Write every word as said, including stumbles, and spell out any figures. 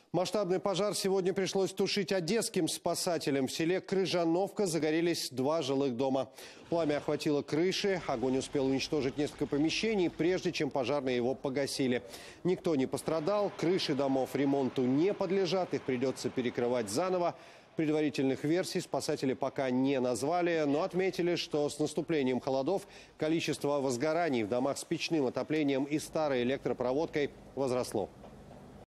Масштабный пожар сегодня пришлось тушить одесским спасателям. В селе Крыжановка загорелись два жилых дома. Пламя охватило крыши, огонь успел уничтожить несколько помещений, прежде чем пожарные его погасили. Никто не пострадал, крыши домов ремонту не подлежат, их придется перекрывать заново. Предварительных версий спасатели пока не назвали, но отметили, что с наступлением холодов количество возгораний в домах с печным отоплением и старой электропроводкой возросло.